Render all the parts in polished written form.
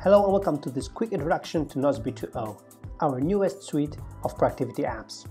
Hello and welcome to this quick introduction to Nozbe 2.0, our newest suite of productivity apps.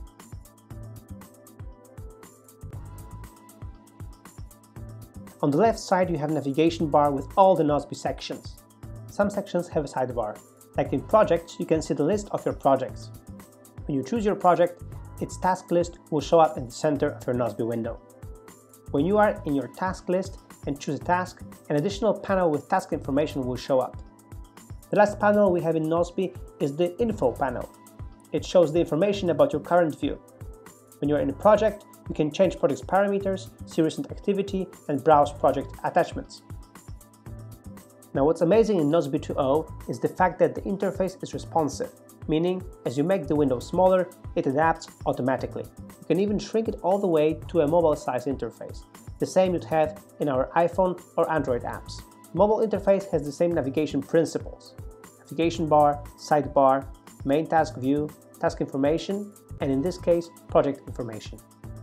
On the left side you have a navigation bar with all the Nozbe sections. Some sections have a sidebar. Like in projects, you can see the list of your projects. When you choose your project, its task list will show up in the center of your Nozbe window. When you are in your task list and choose a task, an additional panel with task information will show up. The last panel we have in Nozbe is the Info panel. It shows the information about your current view. When you are in a project, you can change project's parameters, see recent activity, and browse project attachments. Now what's amazing in Nozbe 2.0 is the fact that the interface is responsive, meaning as you make the window smaller, it adapts automatically. You can even shrink it all the way to a mobile-sized interface, the same you'd have in our iPhone or Android apps. The mobile interface has the same navigation principles: navigation bar, sidebar, main task view, task information, and in this case, project information.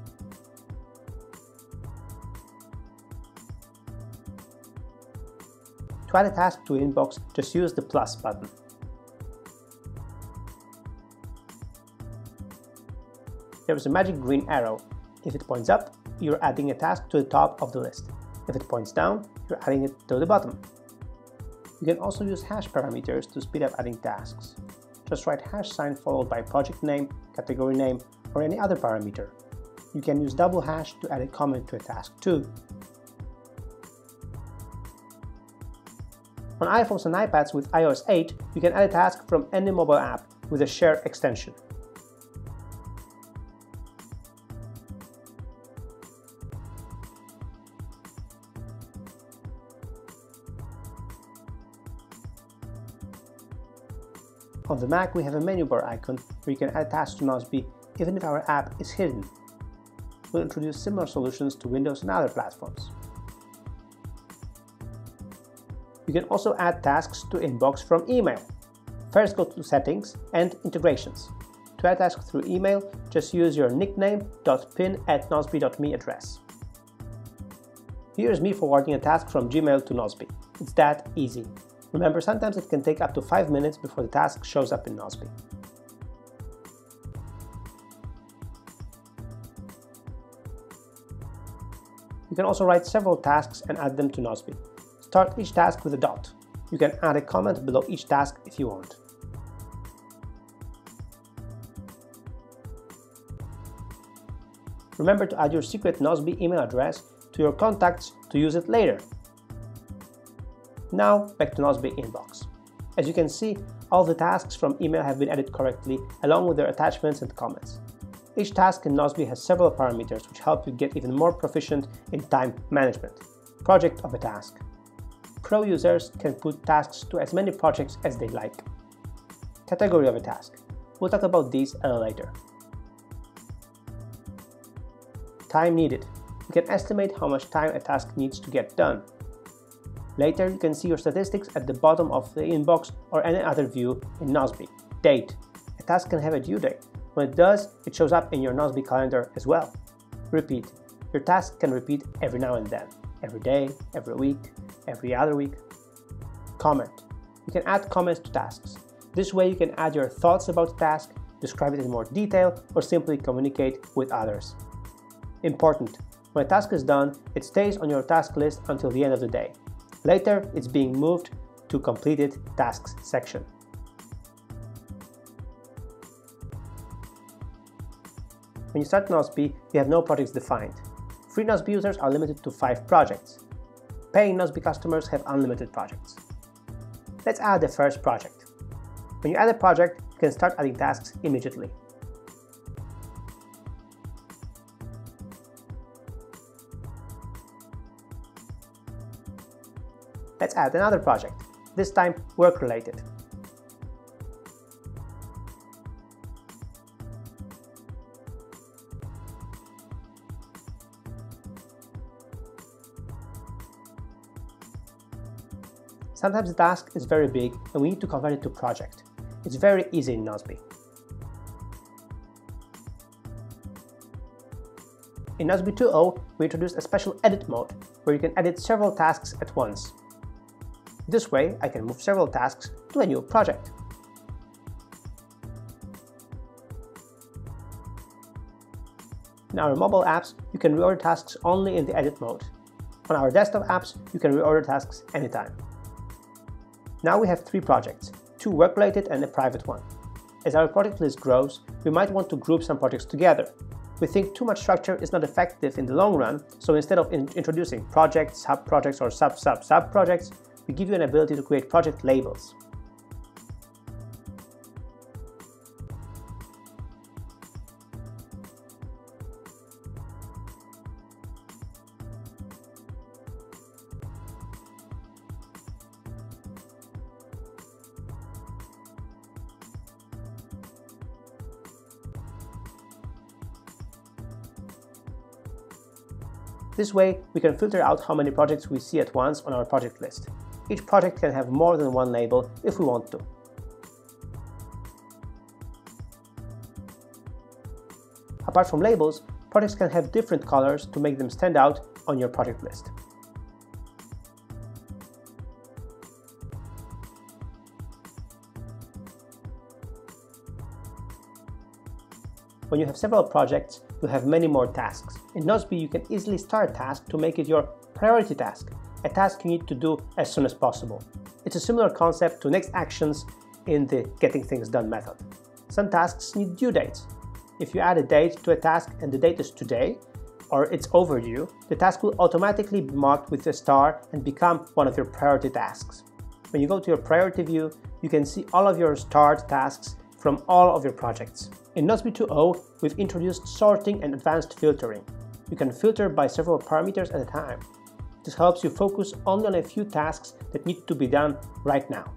To add a task to inbox, just use the plus button. There is a magic green arrow. If it points up, you're adding a task to the top of the list. If it points down, you're adding it to the bottom. You can also use hash parameters to speed up adding tasks. Just write # followed by project name, category name, or any other parameter. You can use double hash to add a comment to a task too. On iPhones and iPads with iOS 8, you can add a task from any mobile app with a share extension. On the Mac, we have a menu bar icon where you can add tasks to Nozbe even if our app is hidden. We'll introduce similar solutions to Windows and other platforms. You can also add tasks to Inbox from email. First go to Settings and Integrations. To add tasks through email, just use your nickname.pin@nozbe.me address. Here's me forwarding a task from Gmail to Nozbe. It's that easy. Remember, sometimes it can take up to 5 minutes before the task shows up in Nozbe. You can also write several tasks and add them to Nozbe. Start each task with a dot. You can add a comment below each task if you want. Remember to add your secret Nozbe email address to your contacts to use it later. Now back to Nozbe Inbox. As you can see, all the tasks from email have been added correctly along with their attachments and comments. Each task in Nozbe has several parameters which help you get even more proficient in time management. Project of a task. Pro users can put tasks to as many projects as they like. Category of a task. We'll talk about these a little later. Time needed. You can estimate how much time a task needs to get done. Later, you can see your statistics at the bottom of the inbox or any other view in Nozbe. Date. A task can have a due date. When it does, it shows up in your Nozbe calendar as well. Repeat. Your task can repeat every now and then. Every day, every week, every other week. Comment. You can add comments to tasks. This way you can add your thoughts about the task, describe it in more detail, or simply communicate with others. Important. When a task is done, it stays on your task list until the end of the day. Later, it's being moved to Completed Tasks section. When you start Nozbe, you have no projects defined. Free Nozbe users are limited to 5 projects. Paying Nozbe customers have unlimited projects. Let's add the first project. When you add a project, you can start adding tasks immediately. Let's add another project, this time work-related. Sometimes the task is very big and we need to convert it to project. It's very easy in Nozbe. In Nozbe 2.0, we introduced a special edit mode where you can edit several tasks at once. This way, I can move several tasks to a new project. In our mobile apps, you can reorder tasks only in the edit mode. On our desktop apps, you can reorder tasks anytime. Now we have 3 projects, 2 work-related and a private one. As our project list grows, we might want to group some projects together. We think too much structure is not effective in the long run, so instead of introducing projects, sub-projects or sub-sub-sub-projects, we give you an ability to create project labels. This way, we can filter out how many projects we see at once on our project list. Each project can have more than one label if we want to. Apart from labels, projects can have different colors to make them stand out on your project list. When you have several projects, you have many more tasks. In Nozbe, you can easily start a task to make it your priority task, a task you need to do as soon as possible. It's a similar concept to next actions in the Getting Things Done method. Some tasks need due dates. If you add a date to a task and the date is today, or it's overdue, the task will automatically be marked with a star and become one of your priority tasks. When you go to your priority view, you can see all of your starred tasks from all of your projects. In Nozbe 2.0, we've introduced sorting and advanced filtering. You can filter by several parameters at a time. This helps you focus only on a few tasks that need to be done right now.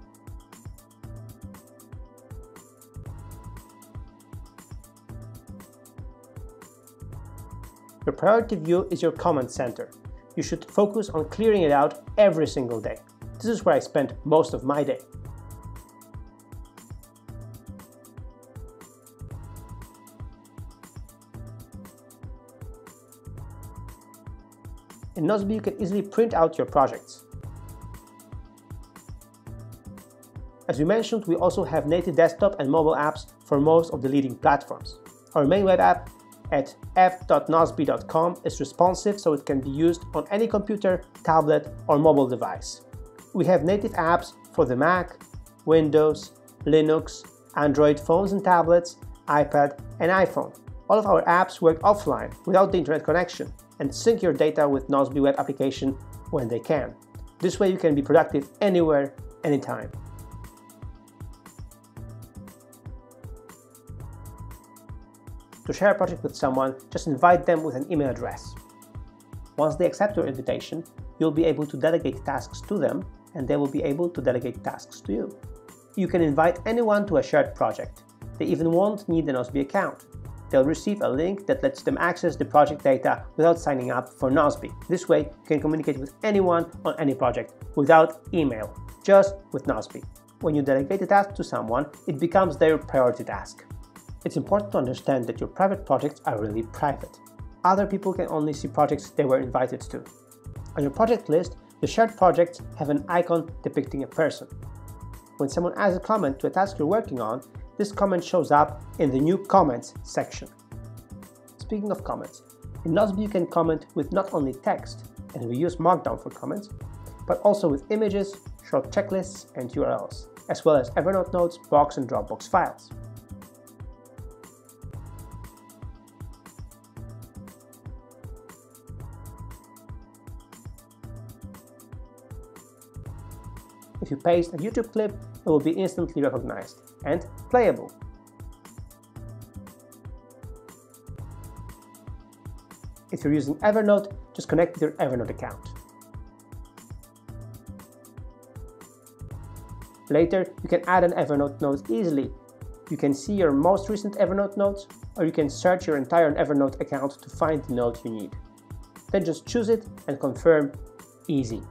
Your priority view is your comment center. You should focus on clearing it out every single day. This is where I spend most of my day. In Nozbe, you can easily print out your projects. As we mentioned, we also have native desktop and mobile apps for most of the leading platforms. Our main web app at f.nozbe.com is responsive, so it can be used on any computer, tablet, or mobile device. We have native apps for the Mac, Windows, Linux, Android phones and tablets, iPad, and iPhone. All of our apps work offline without the internet connection and sync your data with Nozbe web application when they can. This way you can be productive anywhere, anytime. To share a project with someone, just invite them with an email address. Once they accept your invitation, you'll be able to delegate tasks to them, and they will be able to delegate tasks to you. You can invite anyone to a shared project. They even won't need a Nozbe account. They'll receive a link that lets them access the project data without signing up for Nozbe. This way, you can communicate with anyone on any project without email, just with Nozbe. When you delegate a task to someone, it becomes their priority task. It's important to understand that your private projects are really private. Other people can only see projects they were invited to. On your project list, the shared projects have an icon depicting a person. When someone adds a comment to a task you're working on, this comment shows up in the New Comments section. Speaking of comments, in Nozbe you can comment with not only text, and we use Markdown for comments, but also with images, short checklists, and URLs, as well as Evernote notes, Box, and Dropbox files. If you paste a YouTube clip, it will be instantly recognized and playable. If you're using Evernote, just connect with your Evernote account. Later, you can add an Evernote note easily. You can see your most recent Evernote notes, or you can search your entire Evernote account to find the note you need. Then just choose it and confirm. Easy.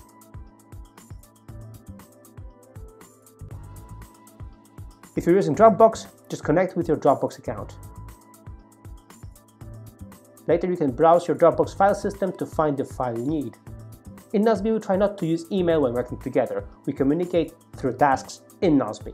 If you're using Dropbox, just connect with your Dropbox account. Later you can browse your Dropbox file system to find the file you need. In Nozbe, we try not to use email when working together. We communicate through tasks in Nozbe.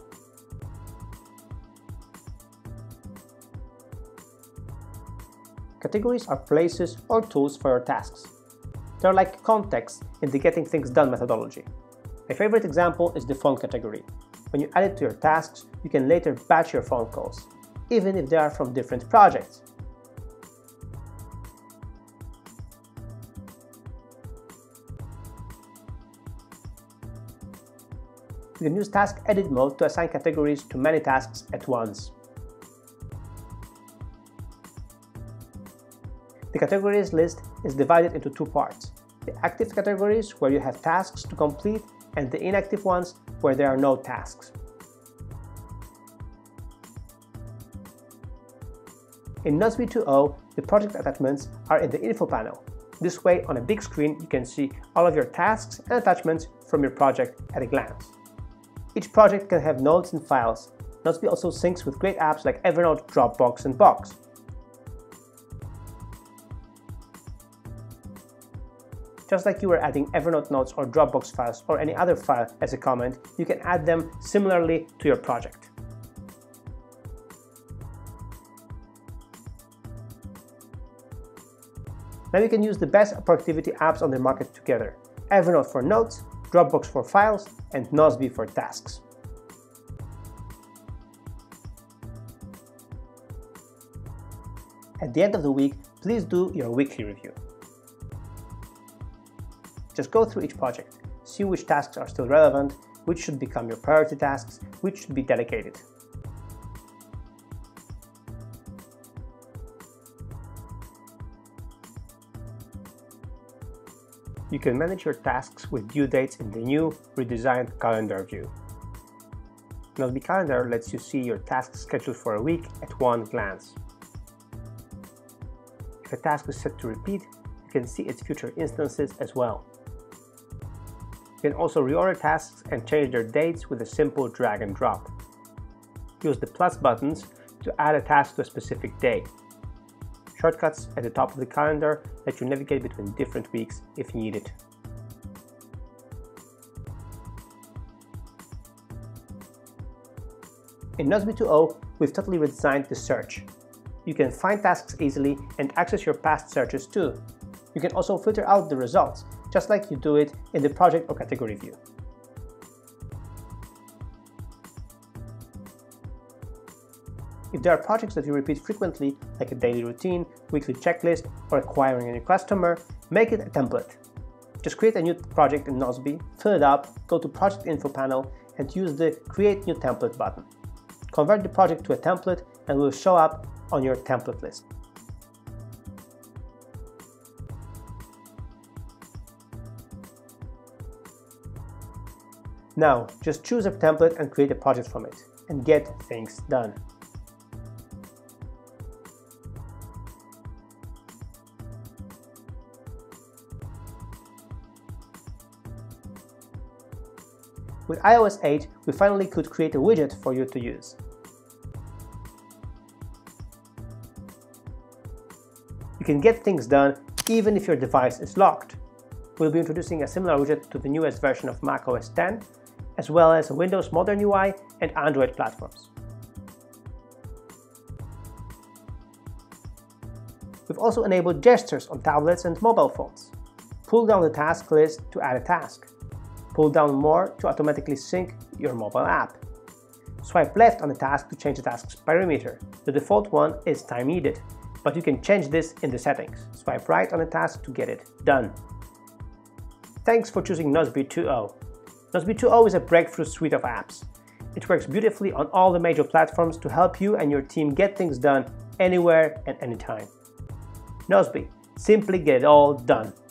Categories are places or tools for your tasks. They're like context in the getting things done methodology. My favorite example is the phone category. When you add it to your tasks, you can later batch your phone calls, even if they are from different projects. You can use Task Edit mode to assign categories to many tasks at once. The categories list is divided into two parts: the active categories, where you have tasks to complete, and the inactive ones, where there are no tasks. In Nozbe 2.0, the project attachments are in the info panel. This way, on a big screen, you can see all of your tasks and attachments from your project at a glance. Each project can have notes and files. Nozbe also syncs with great apps like Evernote, Dropbox, and Box. Just like you were adding Evernote notes or Dropbox files or any other file as a comment, you can add them similarly to your project. Now you can use the best productivity apps on the market together: Evernote for notes, Dropbox for files, and Nozbe for tasks. At the end of the week, please do your weekly review. Just go through each project, see which tasks are still relevant, which should become your priority tasks, which should be delegated. You can manage your tasks with due dates in the new, redesigned calendar view. Nozbe Calendar lets you see your tasks scheduled for a week at one glance. If a task is set to repeat, you can see its future instances as well. You can also reorder tasks and change their dates with a simple drag and drop. Use the plus buttons to add a task to a specific day. Shortcuts at the top of the calendar let you navigate between different weeks if needed. In Nozbe 2.0, we've totally redesigned the search. You can find tasks easily and access your past searches too. You can also filter out the results, just like you do it in the project or category view. If there are projects that you repeat frequently, like a daily routine, weekly checklist, or acquiring a new customer, make it a template. Just create a new project in Nozbe, fill it up, go to Project Info panel, and use the Create New Template button. Convert the project to a template and it will show up on your template list. Now, just choose a template and create a project from it, and get things done. With iOS 8, we finally could create a widget for you to use. You can get things done even if your device is locked. We'll be introducing a similar widget to the newest version of macOS 10, as well as Windows Modern UI and Android platforms. We've also enabled gestures on tablets and mobile phones. Pull down the task list to add a task. Pull down more to automatically sync your mobile app. Swipe left on a task to change the task's perimeter. The default one is time needed, but you can change this in the settings. Swipe right on a task to get it done. Thanks for choosing Nozbe 2.0. Nozbe 2.0 is a breakthrough suite of apps. It works beautifully on all the major platforms to help you and your team get things done anywhere and anytime. Nozbe, simply get it all done.